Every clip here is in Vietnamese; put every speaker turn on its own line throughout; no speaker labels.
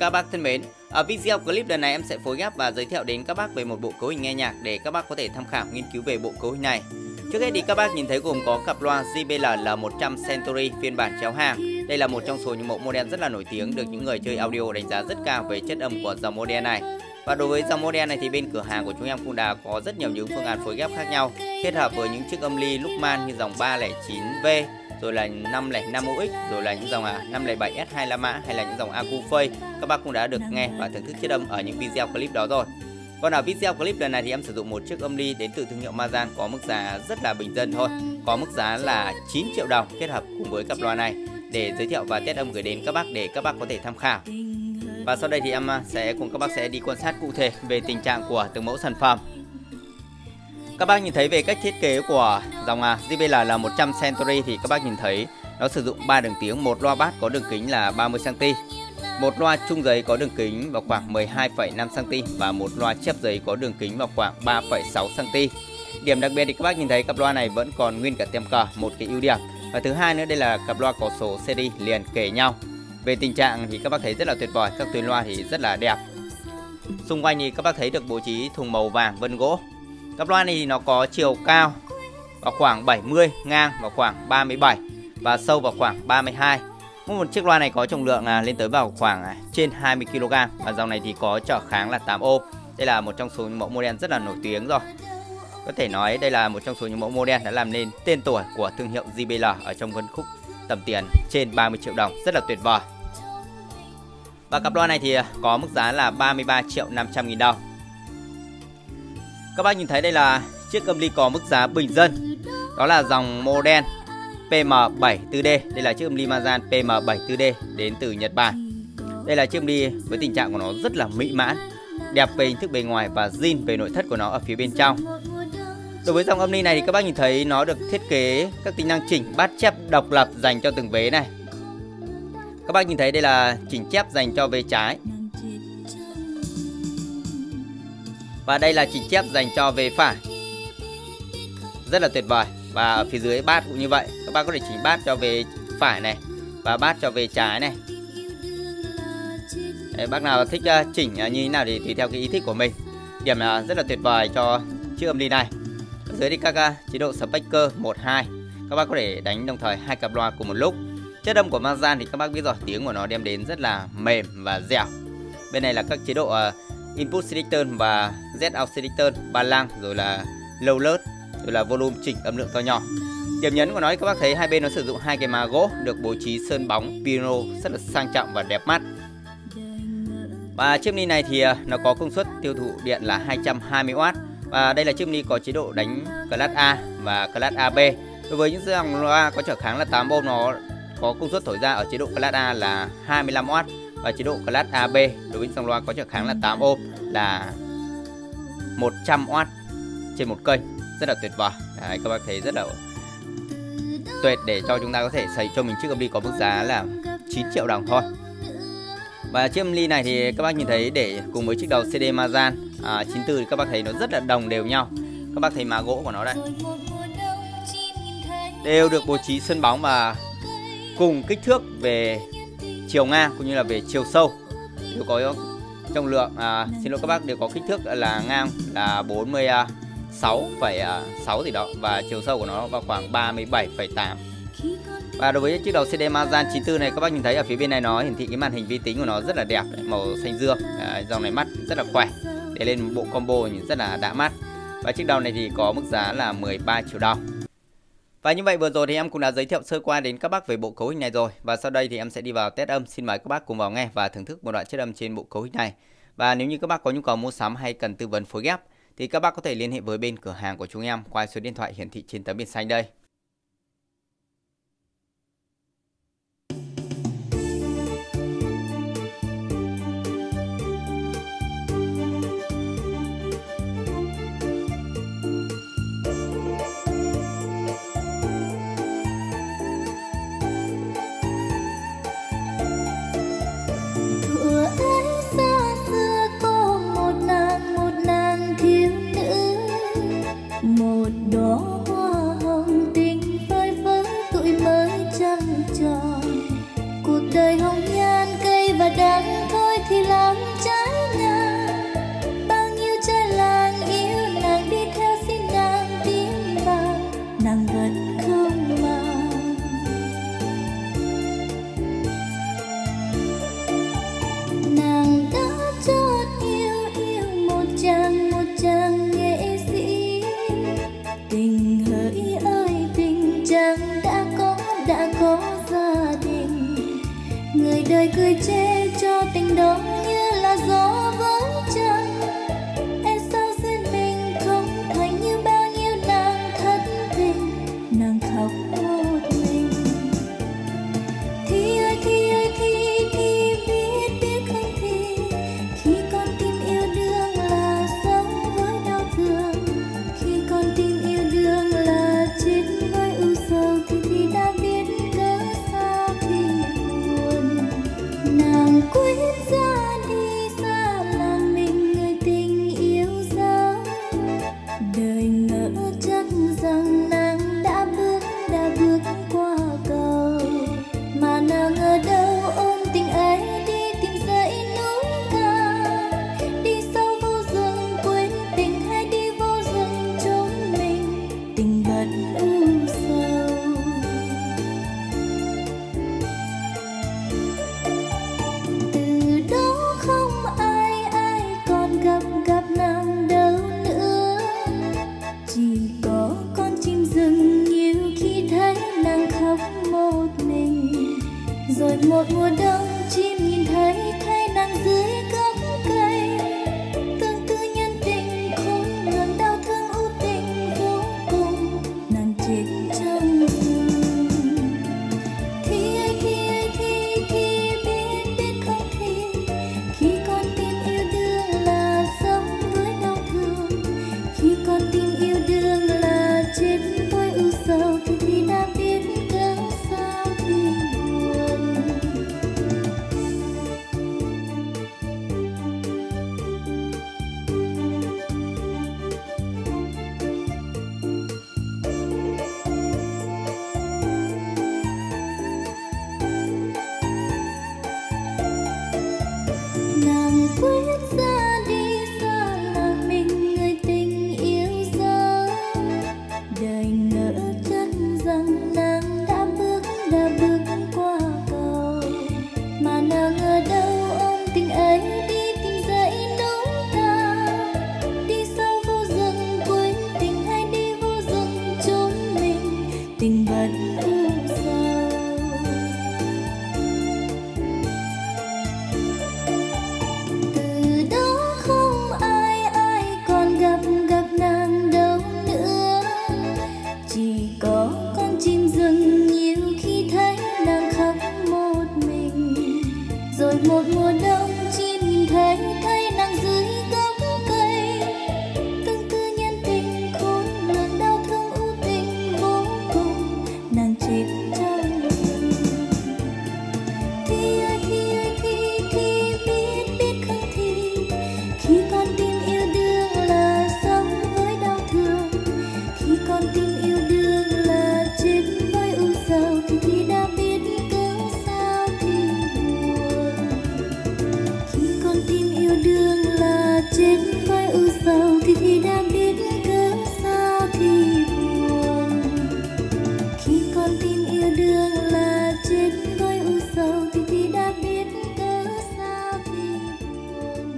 Các bác thân mến, ở video clip lần này em sẽ phối ghép và giới thiệu đến các bác về một bộ cấu hình nghe nhạc để các bác có thể tham khảo nghiên cứu về bộ cấu hình này. Trước hết thì các bác nhìn thấy gồm có cặp loa JBL L100 Century phiên bản chéo hàng. Đây là một trong số những mẫu model rất là nổi tiếng được những người chơi audio đánh giá rất cao về chất âm của dòng model này. Và đối với dòng model này thì bên cửa hàng của chúng em cũng đã có rất nhiều những phương án phối ghép khác nhau, kết hợp với những chiếc âm ly Luckman như dòng 309V, rồi là 505UX, rồi là những dòng 507S2 La Mã hay là những dòng Acufay. Các bác cũng đã được nghe và thưởng thức chất âm ở những video clip đó rồi. Còn ở video clip lần này thì em sử dụng một chiếc âm ly đến từ thương hiệu Mazan có mức giá rất là bình dân thôi, có mức giá là 9 triệu đồng kết hợp cùng với cặp loa này để giới thiệu và test âm gửi đến các bác để các bác có thể tham khảo. Và sau đây thì em sẽ cùng các bác sẽ đi quan sát cụ thể về tình trạng của từng mẫu sản phẩm. Các bác nhìn thấy về cách thiết kế của dòng JBL L100 Century thì các bác nhìn thấy nó sử dụng 3 đường tiếng, một loa bass có đường kính là 30 cm, một loa trung giấy có đường kính vào khoảng 12,5 cm và một loa chép giấy có đường kính vào khoảng 3,6 cm. Điểm đặc biệt thì các bác nhìn thấy cặp loa này vẫn còn nguyên cả tem cờ, một cái ưu điểm. Và thứ hai nữa đây là cặp loa có số CD liền kề nhau. Về tình trạng thì các bác thấy rất là tuyệt vời, các tuyến loa thì rất là đẹp. Xung quanh thì các bác thấy được bố trí thùng màu vàng vân gỗ. Cặp loa này thì nó có chiều cao vào khoảng 70, ngang vào khoảng 37 và sâu vào khoảng 32. Một chiếc loa này có trọng lượng lên tới vào khoảng trên 20 kg và dòng này thì có trở kháng là 8 ohm. Đây là một trong số những mẫu model rất là nổi tiếng rồi. Có thể nói đây là một trong số những mẫu model đã làm nên tên tuổi của thương hiệu JBL ở trong phân khúc tầm tiền trên 30 triệu đồng, rất là tuyệt vời. Và cặp loa này thì có mức giá là 33.500.000 đồng. Các bác nhìn thấy đây là chiếc âm ly có mức giá bình dân. Đó là dòng model PM74D. Đây là chiếc âm ly Mazan PM74D đến từ Nhật Bản. Đây là chiếc âm ly với tình trạng của nó rất là mỹ mãn, đẹp về hình thức bề ngoài và zin về nội thất của nó ở phía bên trong. Đối với dòng âm ly này thì các bác nhìn thấy nó được thiết kế các tính năng chỉnh bát chép độc lập dành cho từng vế này. Các bác nhìn thấy đây là chỉnh chép dành cho vế trái. Và đây là chỉnh chép dành cho vế phải. Rất là tuyệt vời. Và ở phía dưới bát cũng như vậy. Các bác có thể chỉnh bát cho vế phải này và bát cho vế trái này. Đấy, bác nào thích chỉnh như thế nào thì tùy theo cái ý thích của mình. Điểm là rất là tuyệt vời cho chiếc âm ly này. Ở dưới thì các chế độ speaker 1, 2. Các bác có thể đánh đồng thời hai cặp loa cùng một lúc. Chất âm của Mazan thì các bác biết rồi, tiếng của nó đem đến rất là mềm và dẻo. Bên này là các chế độ input selector và Z out selector, ba lăng, rồi là low load, rồi là volume chỉnh âm lượng to nhỏ. Điểm nhấn của nó thì các bác thấy hai bên nó sử dụng hai cái má gỗ được bố trí sơn bóng piano rất là sang trọng và đẹp mắt. Và chiếc ly này thì nó có công suất tiêu thụ điện là 220W. Và đây là chiếc ly có chế độ đánh class A và class AB. Đối với những dòng loa có trở kháng là 8 ohm, nó có công suất thổi ra ở chế độ class A là 25W và chế độ class AB đối với dòng loa có trở kháng là 8 ohm là 100W trên một kênh, rất là tuyệt vời. Đấy, các bác thấy rất là tuyệt để cho chúng ta có thể xây cho mình chiếc âm ly có mức giá là 9 triệu đồng thôi. Và chiếc âm ly này thì các bác nhìn thấy để cùng với chiếc đầu CD Mazan 94 thì các bác thấy nó rất là đồng đều nhau. Các bác thấy má gỗ của nó đây đều được bố trí sơn bóng và cùng kích thước về chiều ngang cũng như là về chiều sâu đều có trọng lượng xin lỗi các bác, đều có kích thước là ngang là 46,6 gì đó và chiều sâu của nó vào khoảng 37,8. Và đối với chiếc đầu CD Mazan 94 này, các bác nhìn thấy ở phía bên này nó hiển thị cái màn hình vi tính của nó rất là đẹp, màu xanh dương. Dòng này mắt rất là khỏe, để lên một bộ combo rất là đã mắt. Và chiếc đầu này thì có mức giá là 13 triệu đồng. Và như vậy vừa rồi thì em cũng đã giới thiệu sơ qua đến các bác về bộ cấu hình này rồi. Và sau đây thì em sẽ đi vào test âm. Xin mời các bác cùng vào nghe và thưởng thức một đoạn chất âm trên bộ cấu hình này. Và nếu như các bác có nhu cầu mua sắm hay cần tư vấn phối ghép thì các bác có thể liên hệ với bên cửa hàng của chúng em qua số điện thoại hiển thị trên tấm biển xanh đây.
Một đóa hoa hồng tình đó như là gió với trăng. E sao duyên mình không thành như bao nhiêu nàng thất tình, nàng khóc một mình. Thì ơi thì ơi thì biết biết không thì khi con tim yêu đương là sống với đau thương, khi con tim yêu đương là chết với ưu sầu thì đã biết cớ sao thì buồn. Nàng quyết ra đi xa làng mình người tình yêu dấu, đời ngỡ chắc rằng nàng đã bước qua cầu, mà nàng ở đâu ôm tình ấy đi tìm dãy núi cao, đi sâu vô rừng quên tình hay đi vô rừng trốn mình, tình bật ưu sầu. Từ đó không ai còn gặp nàng đâu nữa, chỉ có con chim rừng nhiều khi thấy nàng khóc một mình. Rồi một mùa đông chim nhìn thấy nàng dưới gốc cây, tương tư nhân tình khôn lường đau thương ưu tình vô cùng, nàng chết trong rừng. Thì ơi thì biết không thì khi con tim yêu đương là sống với đau thương, khi con tim yêu đương là chết với ưu sầu thì đã biết cớ sao thì buồn. Nàng quyết ra đi xa làng mình người tình yêu dấu, đời ngỡ chắc rằng nàng đã bước qua cầu, mà nàng ở đâu ôm tình ấy đi tìm dãy núi cao, đi sâu vô rừng quên tình hay đi vô rừng trốn mình, tình bật ưu sầu. Từ đó không ai còn gặp nàng đâu nữa, chỉ có con chim rừng nhiều khi thấy nàng khóc một mình. Rồi một mùa đông chim nhìn thấy nàng dưới gốc cây, tương tư nhân tình khôn lường đau thương ưu tình vô cùng, nàng chết trong rừng. Thì ơi thì biết không thì khi con tim yêu đương là sống với đau thương, khi con tim yêu đương là chết với ưu sầu thì đã biết cớ sao thì buồn. Khi con tim yêu đương là chết với ưu sầu thì đã biết cớ sao thì buồn. Khi con tim yêu đương là chết với ưu sầu thì đã biết cớ sao thì buồn.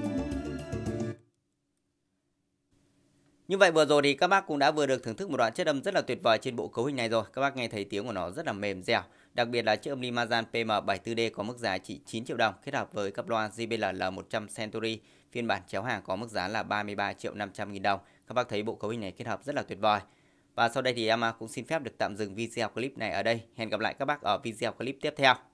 Như vậy vừa rồi thì các bác cũng đã vừa được thưởng thức một đoạn chất âm rất là tuyệt vời trên bộ cấu hình này rồi. Các bác nghe thấy tiếng của nó rất là mềm dẻo. Đặc biệt là chiếc âm ly Mazan PM74D có mức giá chỉ 9 triệu đồng, kết hợp với cặp loa JBL L100 Century phiên bản chéo hàng có mức giá là 33.500.000 đồng. Các bác thấy bộ cấu hình này kết hợp rất là tuyệt vời. Và sau đây thì em cũng xin phép được tạm dừng video clip này ở đây. Hẹn gặp lại các bác ở video clip tiếp theo.